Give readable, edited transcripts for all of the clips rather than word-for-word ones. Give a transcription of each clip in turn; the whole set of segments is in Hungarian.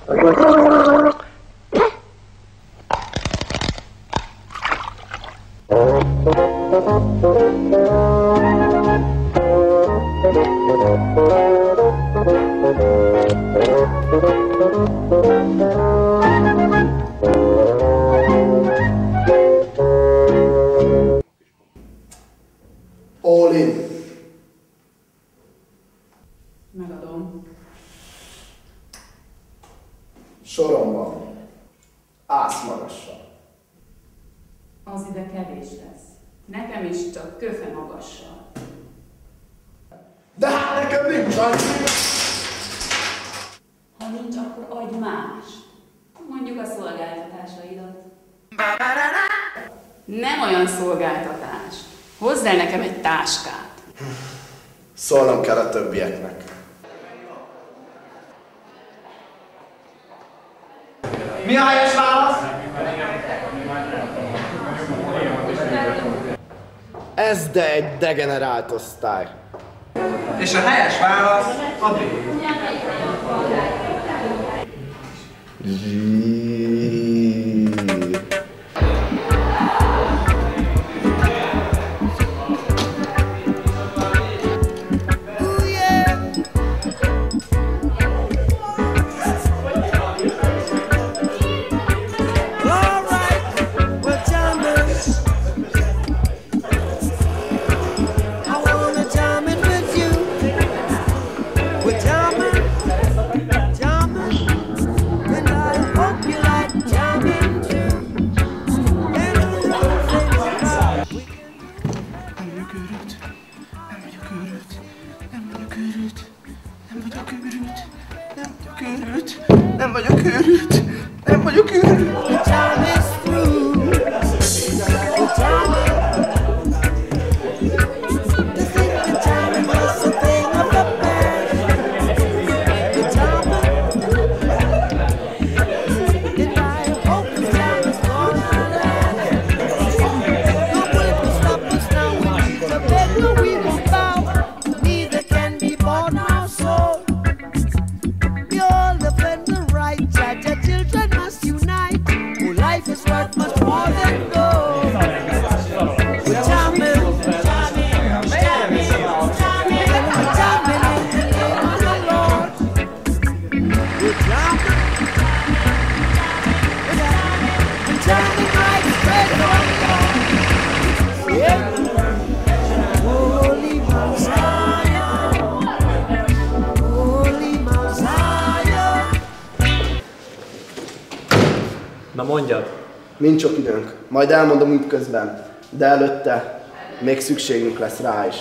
All in. Megadom. Soromban. Ász magassal. Az ide kevés lesz. Nekem is csak köfe magassal. De hát nekem nincs annyi. Ha nincs, akkor adj más. Mondjuk a szolgáltatásaidat. Nem olyan szolgáltatás. Hozz el nekem egy táskát. Szólnom kell a többieknek. Mi a helyes válasz? Ez de egy degenerált osztály. És a helyes válasz a B. Nem vagyok őrült. Nem vagyok őrült. Na mondjad! Nincs sok időnk, majd elmondom útközben, de előtte még szükségünk lesz rá is.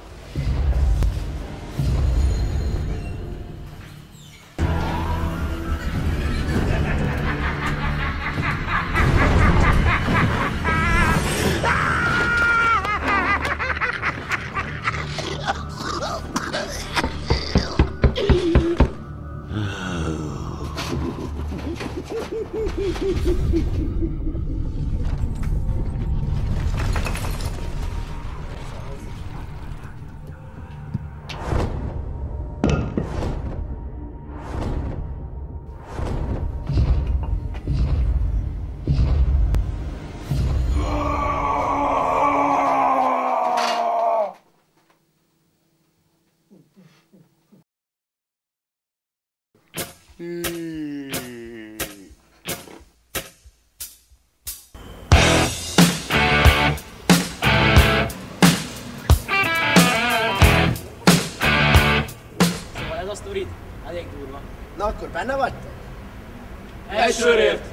Szóval ez a sztorit elég durva. Na akkor benne vagytok? Egy sörért!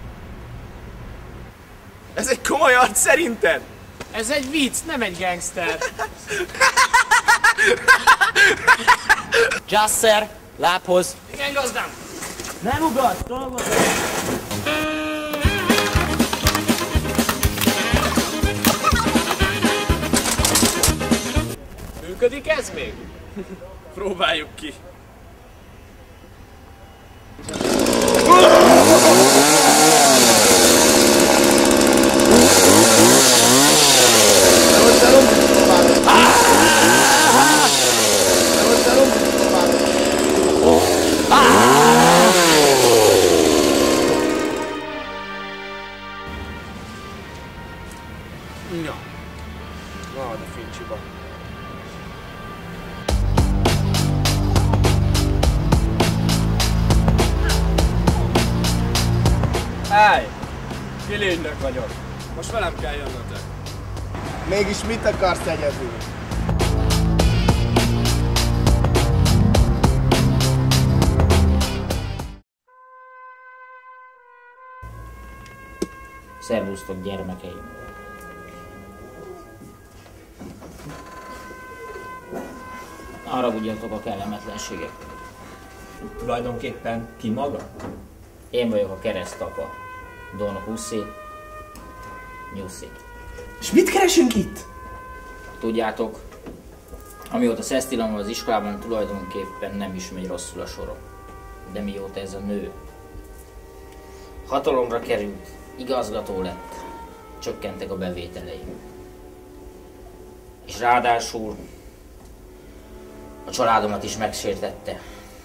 Ez egy komoly arc szerinted? Ez egy vicc, nem egy gangster. Jasser, lábhoz. Igen, gazdám. Nem ugatsz, dolgozz. Működik ez még? Próbáljuk ki. Állj! Kilénynek vagyok. Most velem kell jönnötök. Mégis mit akarsz egyedül? Szervusztok, gyermekeim! Haragudjatok a kellemetlenségek. Tulajdonképpen ki maga? Én vagyok a keresztapa. Don Hussi Nyuszi. És mit keresünk itt? Tudjátok, amióta Szesztilan van az iskolában, tulajdonképpen nem is megy rosszul a sorom. De mióta ez a nő hatalomra került, igazgató lett, csökkentek a bevételei. És ráadásul a családomat is megsértette.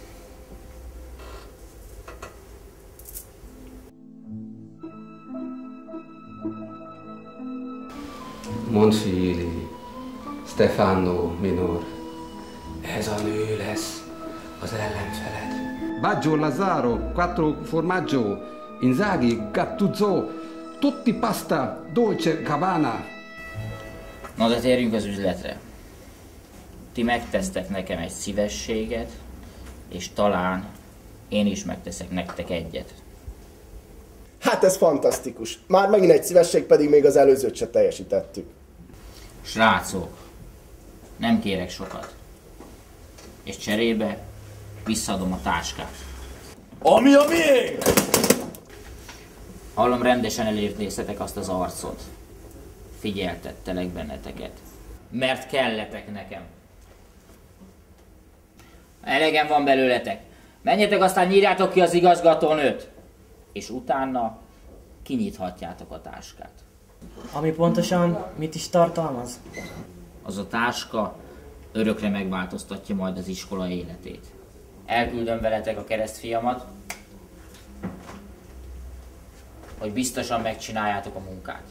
Monsili, Stefano Minor. Ez a nő lesz az ellenfeled. Baggio Lazzaro, quattro formaggio, Inzaghi, Gattuso, tutti pasta, dolce Gabbana. Na de térjünk az üzletre. Ti megtesztek nekem egy szívességet, és talán én is megteszek nektek egyet. Hát ez fantasztikus. Már megint egy szívesség, pedig még az előzőt se teljesítettük. Srácok, nem kérek sokat. És cserébe visszaadom a táskát. Ami a miénk! Hallom, rendesen elértéztetek azt az arcot. Figyeltettelek benneteket. Mert kelletek nekem. Elegem van belőletek. Menjetek, aztán nyírjátok ki az igazgatónőt. És utána kinyithatjátok a táskát. Ami pontosan mit is tartalmaz? Az a táska örökre megváltoztatja majd az iskola életét. Elküldöm veletek a keresztfiamat, hogy biztosan megcsináljátok a munkát.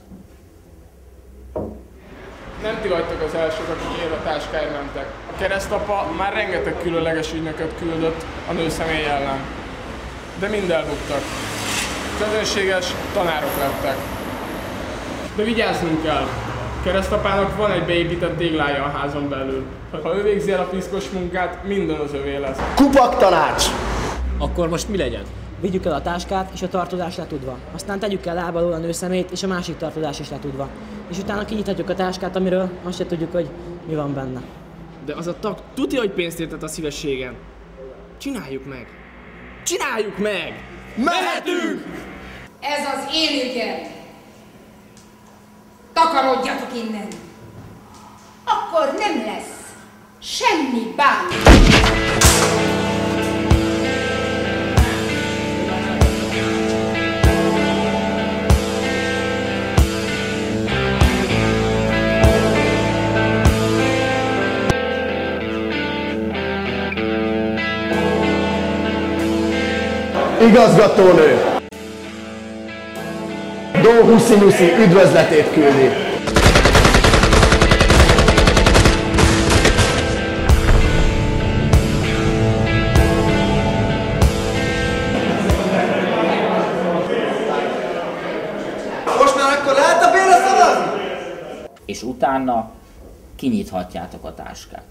Nem ti vagytok az elsők, akik ér a táskáért mentek. A keresztapa már rengeteg különleges ügynököt küldött a nő személy ellen. De mind elbuktak. Közönséges tanárok lettek. De vigyáznunk kell. A keresztapának van egy beépített téglája a házon belül. Ha ő végzi el a piszkos munkát, minden az övé lesz. Kupak tanács! Akkor most mi legyen? Vigyük el a táskát és a tartozást letudva. Aztán tegyük el láb alól a nő szemét és a másik tartozás is letudva. És utána kinyithatjuk a táskát, amiről azt se tudjuk, hogy mi van benne. De az a tag tudja, hogy pénzt értett a szívességen. Csináljuk meg! Csináljuk meg! Mehetünk! Ez az én ügyem! Takarodjatok innen! Akkor nem lesz semmi bánat! Igazgatónő! Don Hussi Nyuszi üdvözletét küldi! Most már akkor lehet a Béla szavazni? És utána kinyithatjátok a táskát.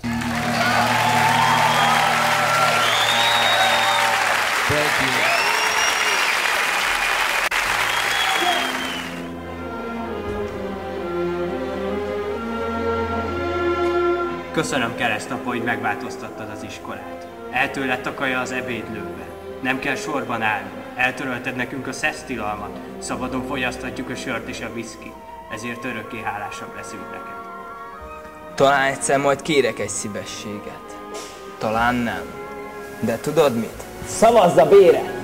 Köszönöm, keresztapa, hogy megváltoztattad az iskolát. Eltől lett a kaja az ebédlőbe. Nem kell sorban állnunk. Eltörölted nekünk a szesztilalmat. Szabadon fogyaszthatjuk a sört és a viszkit. Ezért örökké hálásak leszünk neked. Talán egyszer majd kérek egy szívességet. Talán nem. De tudod mit? Szavazz a bére!